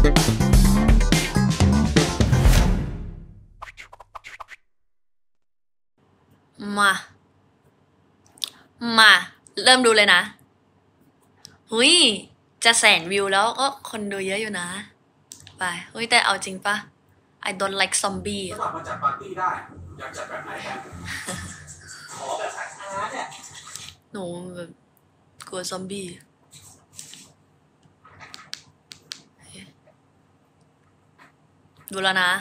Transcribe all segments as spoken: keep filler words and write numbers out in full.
มา มา เริ่มดูเลยนะหุยจะแสนวิวแล้วก็คนดูเยอะอยู่นะ ไปเฮ้ยแต่เอาจริงปะ I don't like zombie สมัครมาจัดปาร์ตี้ได้ อยากจัดแบบไหนกัน ขอแบบสายอาร์ตเนี่ยหนูแบบกลัวซอมบี้ดูแล้วนะ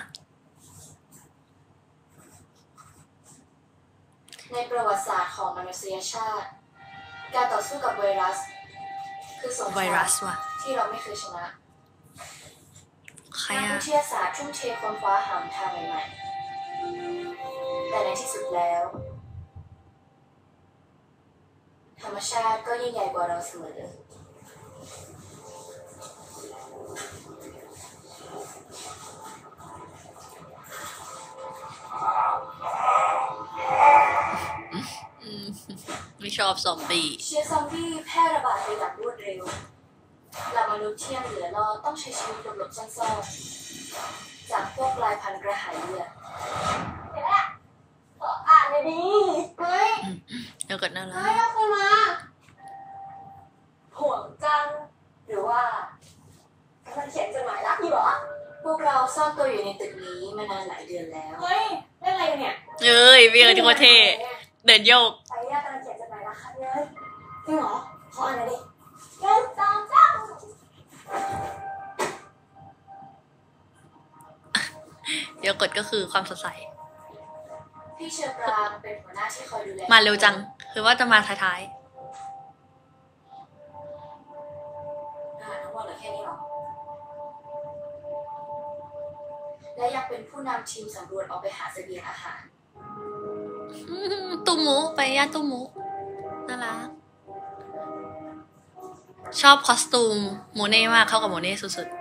ในประวัติศาสตร์ของมนุษยชาติ การต่อสู้กับไวรัสคือสงคไวรารัมสว่ะที่เราไม่เคยชนะใครนักอะวิทยาศาสตร์ทุ่มเทค้นคว้าหาทางใหม่ๆแต่ในที่สุดแล้ว ธรรมชาติก็ยิ่งใหญ่กว่าเราเสมอไม่ชอบซอมบี้เชื้อซอมบี้แพร่ระบาดไปอย่างรวดเร็วเหล่ามนุษย์ที่ยังเหลือรอดต้องใช้ชีวิตหลบๆซ่อนๆจากพวกกลายพันธุ์กระหายเลือดเดี๋ยวละขออ่านหน่อยดิเฮ้ยเดี๋ยวก่อนนะเฮ้ยเอาคืนมาห่วงจังหรือว่ามันเขียนจดหมายรักอยู่เหรอพวกเราซ่อนตัวอยู่ในตึกนี้มานานหลายเดือนแล้วเฮ้ยเล่นอะไรเนี่ยเอ้ยพี่เอ๋ที่โคตรเท่เดินโยกไปย่ากำลังเขียนจดหมายรักค่ะเลยจริงเหรอขออ่านหน่อยดิเดินตามจ้าเดี๋ยวกดก็คือความสดใสพี่เชอปรางเป็นหัวหน้าที่คอยดูแลมาเร็วจังคือว่าจะมาท้ายๆอ่าทั้งหมดเหลือแค่นี้หรอและยังเป็นผู้นำทีมสำรวจออกไปหาเสบียงอาหารตุ้มหมูไปย่านตุ้มหมูน่ารักชอบคอสตูมโมเน่มากเข้ากับโมเน่สุด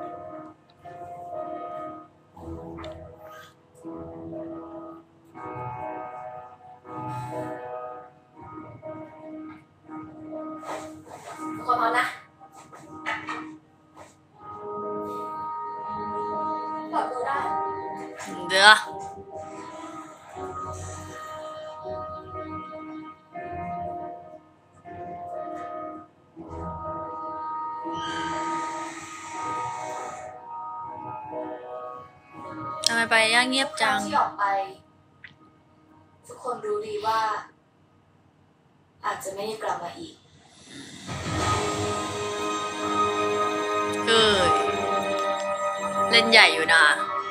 ทุกคนพร้อมนะเปิดดูได้เด้อทำไมไปย่างเงียบจังที่ออกไปทุกคนรู้ดีว่าอาจจะไม่ได้กลับมาอีกเอ้ยเล่นใหญ่อยู่นะ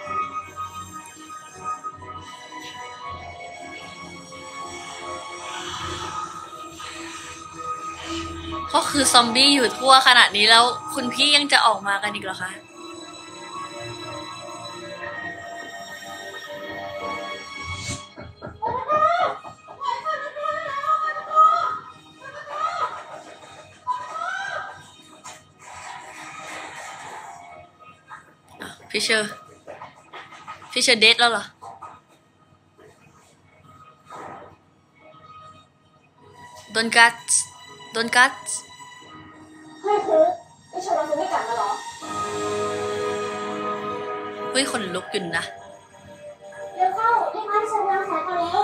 ก็คือซอมบี้อยู่ทั่วขนาดนี้แล้วคุณพี่ยังจะออกมากันอีกเหรอคะฟิชเชอร์ฟิชเชอร์เดทแล้วเหรอโดนกัดโดนกัดเฮ้ยคือไม่ชวนเราจะไม่กลับมาหรอเฮ้ยคนลุกอยู่นะเร็วเข้ารีบมาที่ฉันแล้วแขกมาแล้ว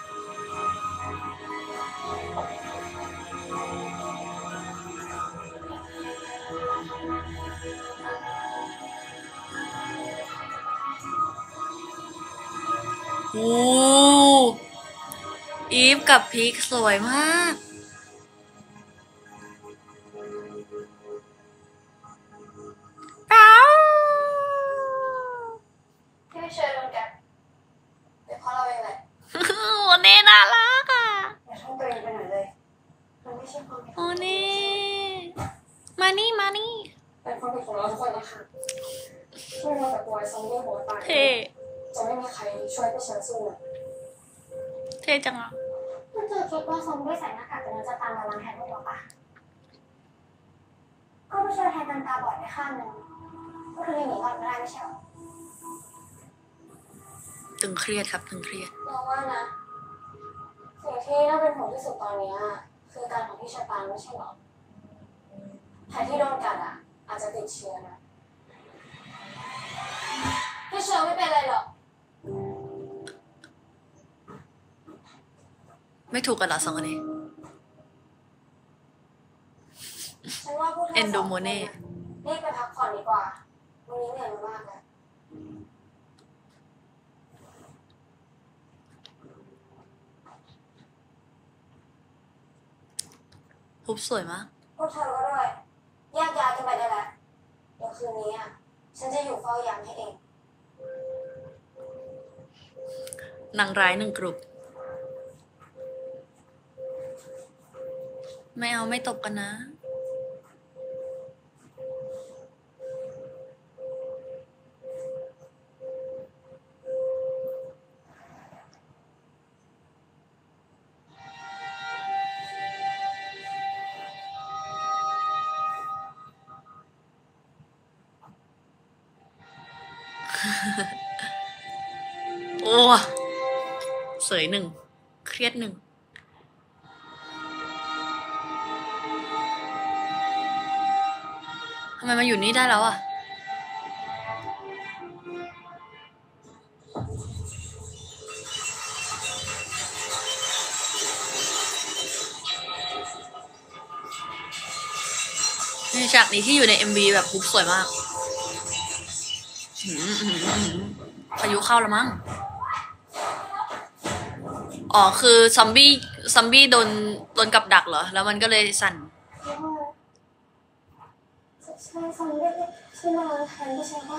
โอ้อีฟกับพีคสวยมากเป้าที่ไม่เชิญเรากันเป็นเพราะเราเองแหละโอเน่น่ารักอ่ะอย่าท่องตัวเองไปหน่อยเลยมันไม่ใช่ความผิดโอเน่มานี่มานี่เป็นความผิดของเราทุกคนนะคะช่วยเราแต่ตัวซอมบี้โหดตายเท่จะไม่มีใครช่วยพี่เชิญสู้เลยเท่จังอ่ะเมื่อเจอคิดว่าซอมบี้ใส่หน้ากากแต่มันจะตามมาล้างแทนพวกเราปะก็ไม่ช่วยแทนกันตาบอดไปข้างหนึ่งก็คือหนีรอดไม่ได้ไม่ใช่หรอตึงเครียดครับตึงเครียดเราว่านะสิ่งที่น่าเป็นห่วงที่สุดตอนนี้คือการของพี่ชายปานไม่ใช่หรอแผลที่โดนกัดอ่ะอาจจะติดเชื้อนะไม่ถูกกันเหรอสองคนนี้ฉันว่าพวกเธอเอนโดสองโมคนเน่น่ะรีบไปพักผ่อนดีกว่าวันนี้เหนื่อยมากเลยฮุบสวยมากพวกเธอก็ด้วยแยกย้ายกันไปได้แล้วเดี๋ยวคืนนี้อ่ะฉันจะอยู่เฝ้ายามให้เองนางร้ายหนึ่งกลุ่มไม่เอาไม่ตบกันนะ โอ้เสยหนึ่ง เครียดหนึ่ง ทำไมมาอยู่นี่ได้แล้วอ่ะ ในฉากนี้ที่อยู่ใน เอ็ม วี แบบฮุบสวยมากหืมหืมหืมพายุเข้าแล้วมั้ง อ๋อ คือซอมบี้ ซอมบี้โดน โดนกับดักเหรอ แล้วมันก็เลยสั่นใช่ซอมบี้ที่มาแทนไม่ใช่ว่า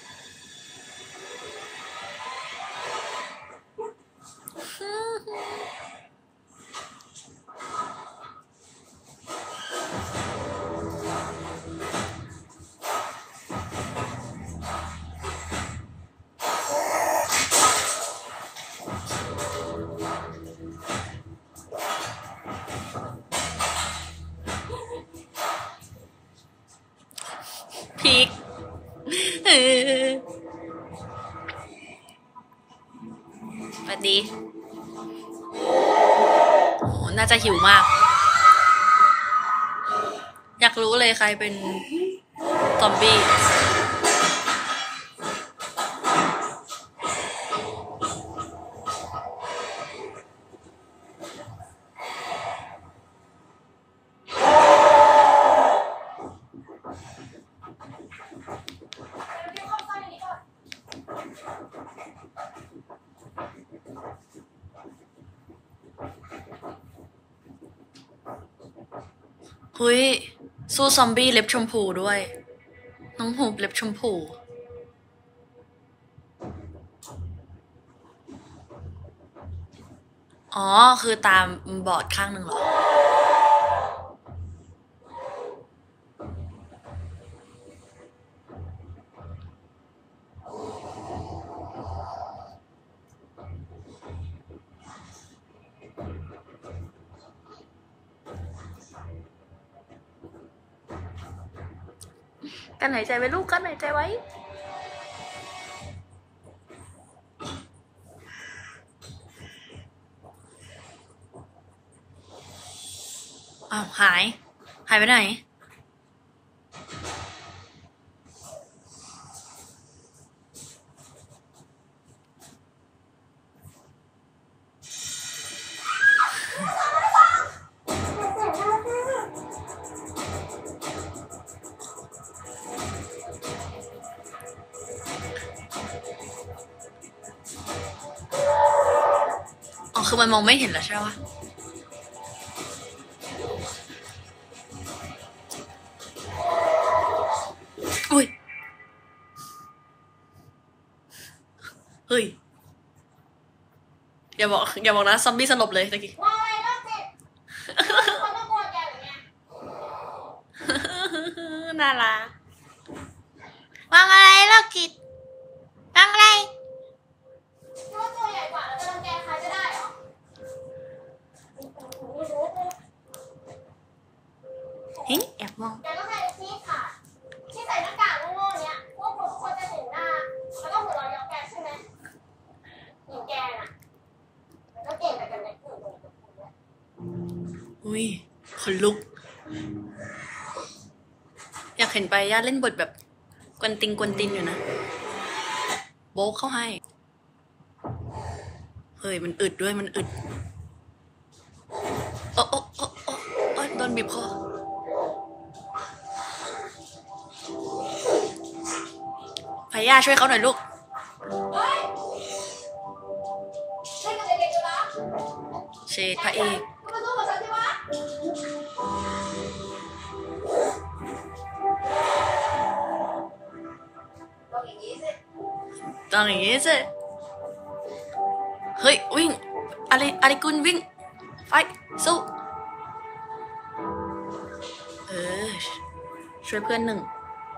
พีคเออสวัสดีโหน่าจะหิวมาก อยากรู้เลยใครเป็นซอมบี้ เฮ้ย สู้ซอมบี้เล็บชมพูด้วย น้องหูเล็บชมพู อ๋อ คือตามบอดข้างหนึ่งเหรอ กันหายใจไว้ลูก กันหายใจไว้ อ้าว หาย หายไปไหน อ๋อ คือมันมองไม่เห็นแล้วใช่ปะอุ้ย เฮ้ย อย่าบอก อย่าบอกนะ ซอมบี้สลบเลยตะกี้ว่าอะไรโรคจิตเขาต้องกลัวแกหรือไงน่ารักวางอะไรโรคจิตวางอะไรคิดว่าตัวใหญ่กว่าแล้วจะรังแกใครจะได้เหรอเฮ้ย แอบมองแกก็แค่ไอ้ที่ขาดที่ใส่หน้ากากโง่ๆเนี้ยพวกคนทุกคนจะเห็นหน้าแล้วก็หัวเราะเยาะแกใช่ไหมหญิงแกน่ะมันก็เก่งแต่กันในอื่นเลยกับคุณเนี่ยอุ้ยคนลุก อยากเห็นไปย่าเล่นบทแบบกวนติงกวนตินอยู่นะ โบ๊กเข้าให้ เฮ้ย มันอึดด้วยมันอึดบีบคอพายาช่วยเขาหน่อยลูกเฮ้ยเล่นกับเด็กๆอยู่นะเชดพระเอกก็มาสู้กับฉันสิวะต้องอย่างนี้สิต้องอย่างนี้สิเฮ้ยวิ่งอะไรอะไรกุลวิ่งไฟสู้เออช่วยเพื่อนหนึ่ง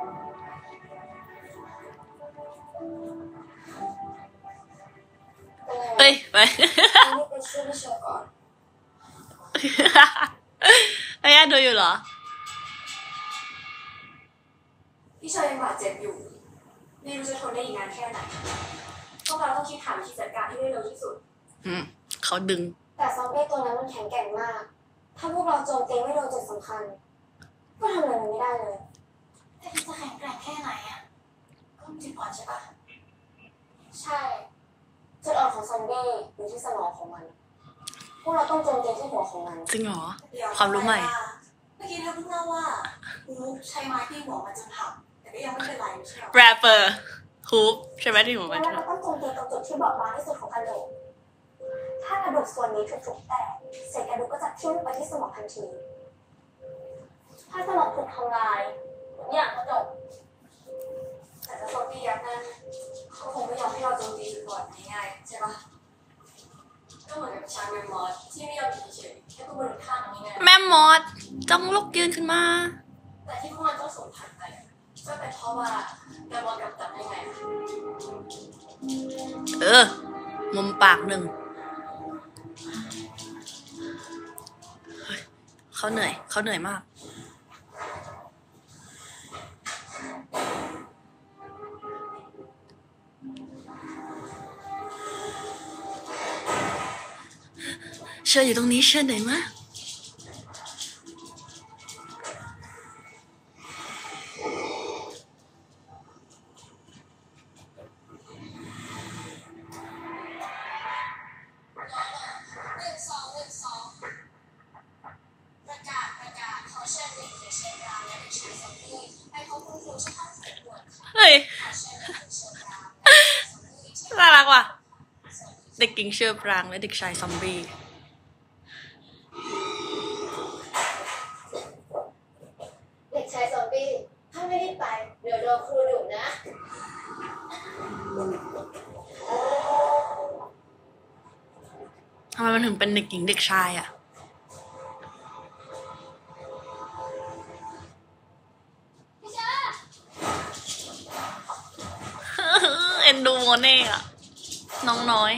เฮ้ยไปนี่ไปช่วยพี่เชอร์ก่อนพายาดูอยู่เหรอพี่เชอร์ยังบาดเจ็บอยู่ไม่รู้จะทนได้อีกนานแค่ไหนพวกเราต้องคิดหาวิธีจัดการที่ได้เร็วที่สุดอืมเขาดึงแต่ซอมบี้ตัวนั้นมันแข็งแกร่งมาก ถ้าพวกเราโจมตีไม่โดนจุดสำคัญก็ทำอะไรมันไม่ได้เลยแต่มันจะแข็งแกร่งแค่ไหนอ่ะก็มันจุดอ่อนใช่ปะใช่จุดอ่อนของซอมบี้อยู่ที่สมองของมันพวกเราต้องโจมตีที่หัวของมันจริงเหรอเดี๋ยวความรู้ใหม่เมื่อกี้เธอเพิ่งเล่าว่าฮูปใช้ไม้ที่หัวมันจนหักแต่ก็ยังไม่เป็นไรไม่ใช่หรอแรปเปอร์ฮูปใช่ไหมที่หัวมันแล้วเราต้องโจมตีตรงจุดที่บอบบางที่สุดของกระดูกถ้ากระดูกส่วนนี้ถูกๆแตกเศษกระดูกก็จะทิ้งไปที่สมองทันที ถ้าสมองถูกทำลายเนี่ยก็จบแต่ถ้าซอมบี้ยักษ์นั่นก็คงไม่ยอมให้เราโจมตีจุดอ่อนง่ายๆใช่ปะก็เหมือนกับชาเวมอสที่ไม่ยอมเฉยๆแค่ตัวบนข้างตรงนี้ไงแม่มดจ้องลุกยืนขึ้นมาแต่ที่พวกมันต้องสูญพันธุ์ไปก็เป็นเพราะว่าแมมมอสกำจัดได้ไงเออ มุมปากหนึ่งเฮ้ยเขาเหนื่อย เขาเหนื่อยมาก เชิญอยู่ตรงนี้เชิญเหนื่อยมากเฮ้ย น่ารักว่ะ เด็กหญิงเชอปรางและเด็กชายซอมบี้เด็กชายซอมบี้ถ้าไม่ได้ไปเดี๋ยวโดนครูดุนะทำไมมันถึงเป็นเด็กหญิงเด็กชายอ่ะพี่ชาเอ็นดูโมเน่อะน้องน้อย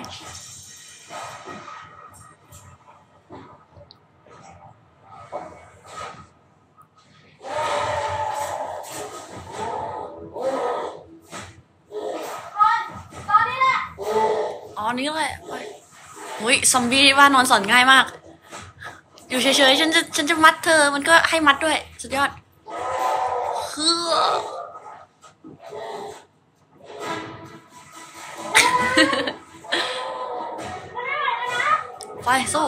ตอนนี้แหละอ๋อ นี่แหละอุ้ยซอมบี้ว่านอนสอนง่ายมาก อยู่เฉยๆ ฉันจะฉันจะมัดเธอ มันก็ให้มัดด้วย สุดยอดคือไปสู้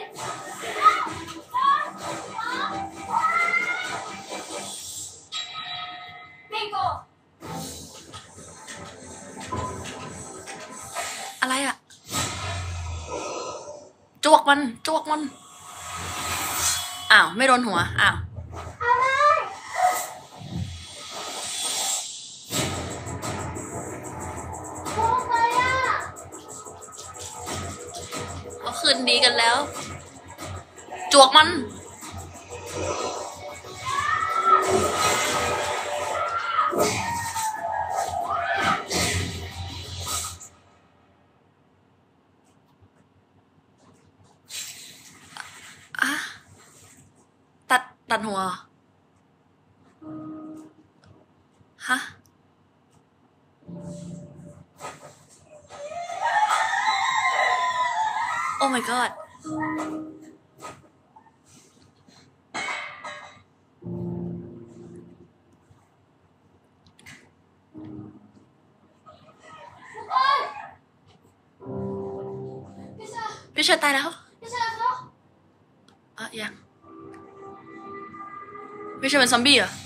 บิงโกอะไรอ่ะ จวกมัน จวกมัน อ้าว ไม่โดนหัว อ้าวอะไรพวกใครอ่ะเขาคืนดีกันแล้ว จวกมัน อ่ะ ตัด ตัดหัว ฮะ โอ้ my god พี่ชาพี่เชิญตายแล้วพี่ชาเขาอ่ะยังไม่ใช่เป็นซอมบี้เหรอ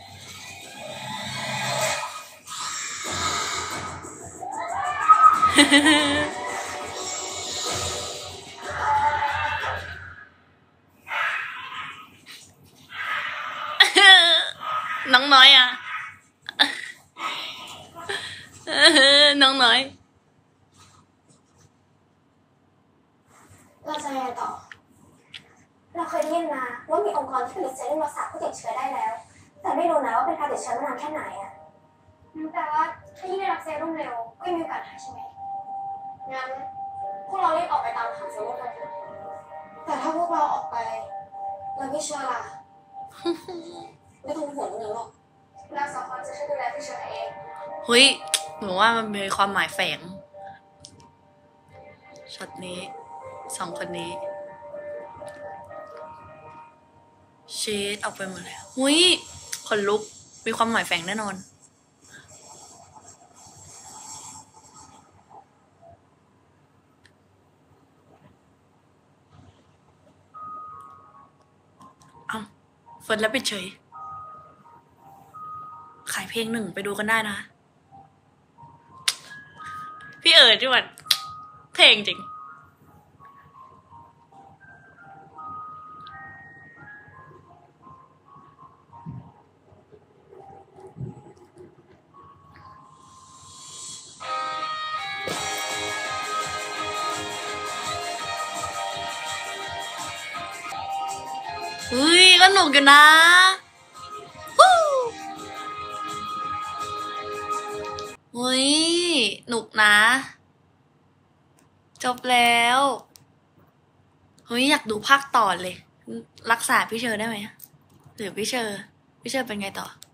น้องน้อยอ่ะ น้องน้อยเราจะยังไงต่อ เราเคยได้ยินมาว่ามีองค์กรที่ผลิตเซรุ่มรักษาผู้ติดเชื้อได้แล้ว แต่ไม่รู้นะว่าเป็นการติดเชื้อมานานแค่ไหนอะแต่ว่าถ้ายิ่งได้รับเซรุ่มเร็วก็มีโอกาสหายใช่ไหมงั้นพวกเรารีบออกไปตามหาเซรุ่มกันเถอะแต่ถ้าพวกเราออกไปแล้วพี่เชื่อล่ะ ไม่ต้องห่วงเรื่องหรอกเราสองคนจะช่วยดูแลพี่เชื่อเองเฮ้ยหนูว่ามันมีความหมายแฝงช็อตนี้สองคนนี้เชดออกไปหมดแล้วหุยขนลุกมีความหมายแฝงแน่นอนเอ้าเฟิร์สแล้วปิดเฉยขายเพลงหนึ่งไปดูกันได้นะพี่เอ๋จวดเพลงจริงเฮ้ยก็หนุกอยู่นะฮู้เฮ้ยหนุกนะจบแล้วเฮ้ยอยากดูภาคต่อเลยรักษาพี่เชอร์ได้ไหมหรือพี่เชอร์พี่เชอร์เป็นไงต่อ